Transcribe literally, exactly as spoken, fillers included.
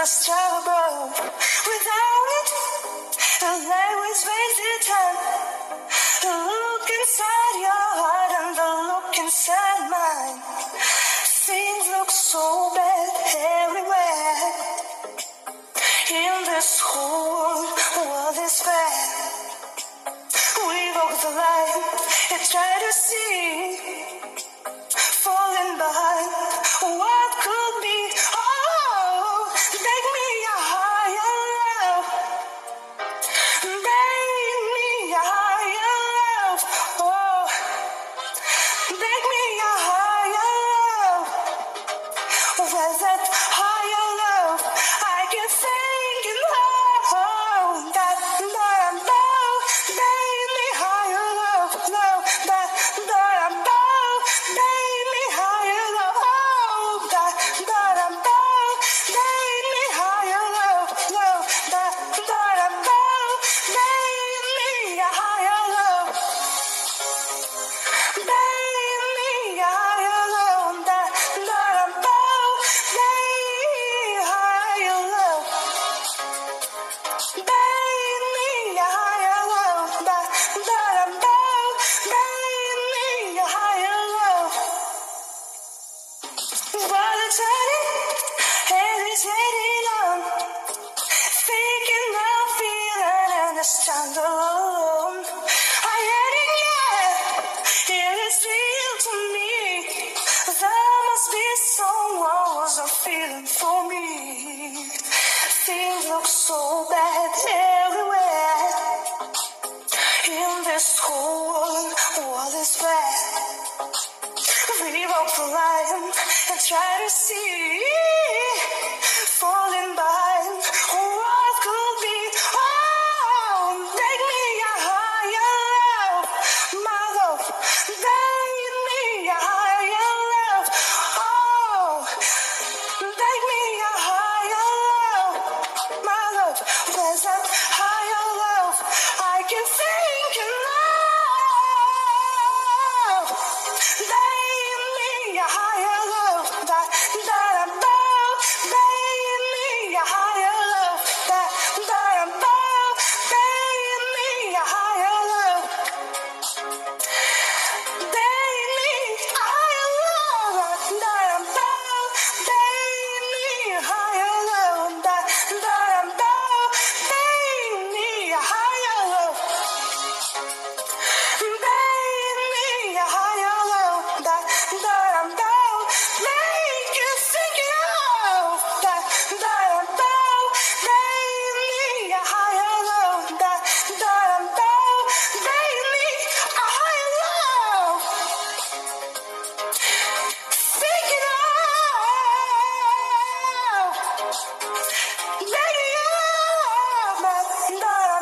just trouble. Without it, life was wasted time. The look inside your heart and the look inside mine. Things look so bad everywhere. In this whole world, world is bad. We walk the line and try to see, falling behind what could be. Oh, take me a higher love. Take me a higher love. Oh, take me a higher love. Where's that higher love? I can think in love. That love, love, take me higher love, love. That love, love, take me higher love. Oh, that love, love, take me higher love, love. That love, love, take me a higher love. Take me higher love. That love, love, take me higher love. Take me higher love. That love, love, take me higher love. While it's turning and it's heading on, thinking of feeling and it's stand alone. I had it, yeah, it is real to me. There must be someone who's a feeling for me. Things look so bad everywhere. In this whole world, world is bad. We walk the line and try to see, falling behind what could be. Oh, take me a higher love, my love. Take me a higher love. Oh, take me a higher love, my love. Where's that higher love? I can think in love. Take me a higher love. That that above. Take me a higher love. That that above. Take me a higher love. Take me a higher love. That above. Take me a higher love. That that above. Take me a higher love. Take me a higher love. That that above. Make you think of that that above. Take me a higher love. That that above. Take me a higher love. Think it out. Make it up. That